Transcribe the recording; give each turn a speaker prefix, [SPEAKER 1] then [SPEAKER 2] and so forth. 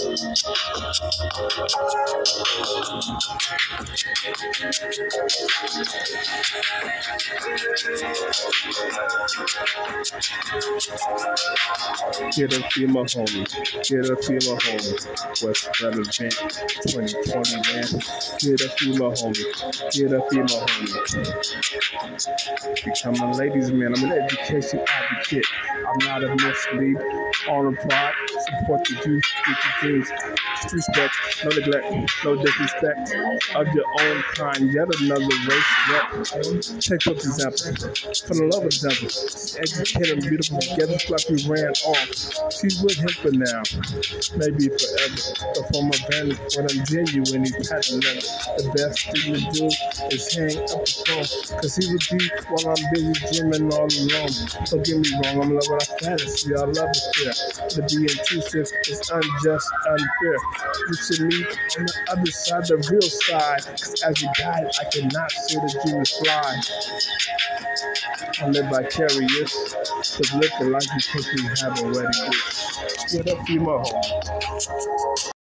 [SPEAKER 1] Get a female homie, get a female homie. What's relevant? 2020, man. Get a female homie, get a female homie. Become a ladies' man. I'm an education advocate. I'm not a mislead. Honor pride, support the youth, future dreams. Respect, no neglect, no disrespect of your own kind. Yet another race threat. Take for example, for the love example. Educated and beautiful together, like we ran off. She's with him for now, maybe forever. But from a vantage point, I'm genuine. He's pattern leather. The best thing to do is hang up the phone, cause he would be while I'm busy dreaming all alone. Don't get me wrong, I'm loving our fantasy. Our love is fair. To be intrusive is unjust, unfair. We should meet on the other side, the real side. Cause as a guide, I cannot say the dream is fly. I live vicarious, cause looking like because we have already. Get a female home.